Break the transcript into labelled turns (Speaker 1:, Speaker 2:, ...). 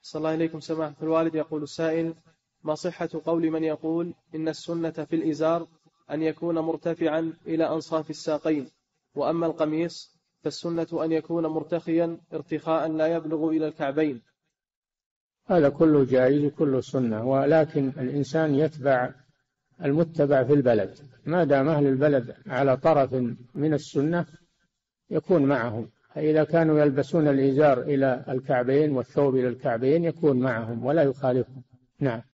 Speaker 1: صلى الله عليكم سماحة الوالد. يقول السائل: ما صحة قول من يقول إن السنة في الإزار أن يكون مرتفعا إلى أنصاف الساقين، وأما القميص فالسنة أن يكون مرتخيا ارتخاء لا يبلغ إلى الكعبين؟
Speaker 2: هذا كله جائز وكله سنة، ولكن الإنسان يتبع المتبع في البلد، ما دام أهل البلد على طرف من السنة يكون معهم، فإذا كانوا يلبسون الإزار إلى الكعبين والثوب إلى الكعبين يكون معهم ولا يخالفهم. نعم.